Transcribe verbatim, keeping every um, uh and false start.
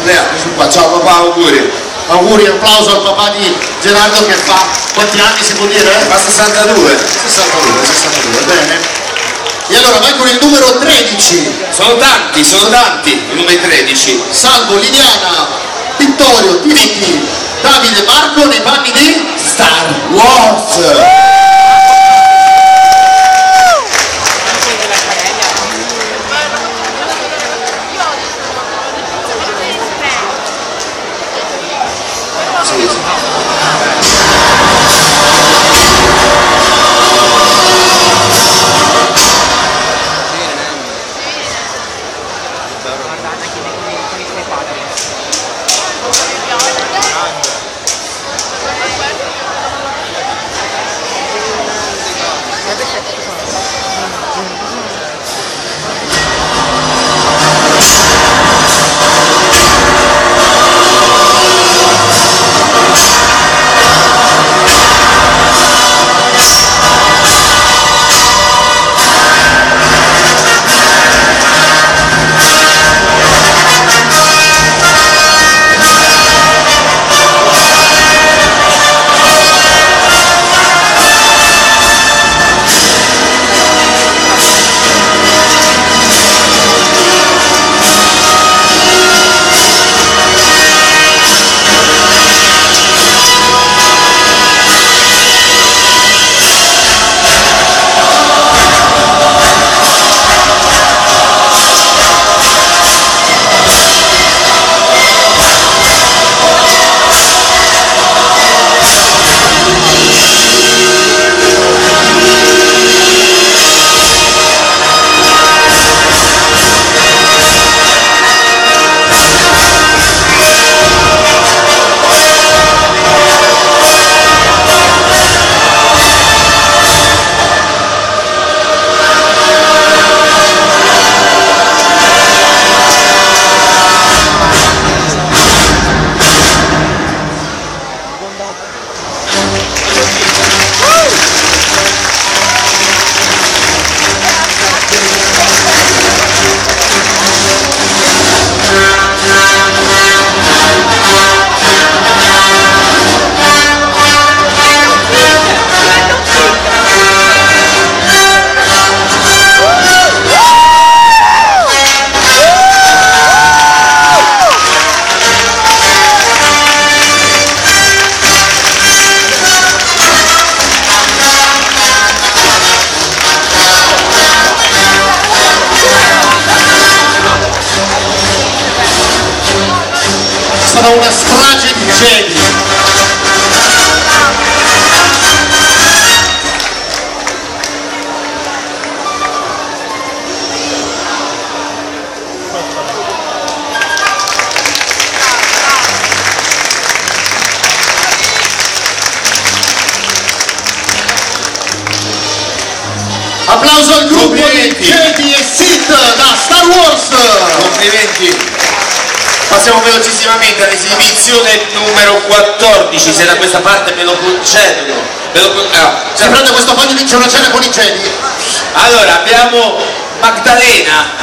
Lea, su qua, ciao papà, auguri. Auguri, applauso al papà di Gerardo che fa quanti anni si può dire? Fa sessantadue. sessantadue, sessantadue, bene. E allora vai con il numero tredici. Sono tanti, sono tanti, i numeri tredici. Salvo, Liliana, Vittorio, Tiriti, Davide, Marco nei panni di Star Wars. Una strage di Jedi. Applauso al gruppo di Jedi e Sith da Star Wars. Complimenti. Passiamo velocissimamente all'esibizione numero quattordici, se da questa parte me lo concedono. Me lo con... ah, Se prende questo foglio dice una cena con i Jedi. Allora abbiamo Magdalena,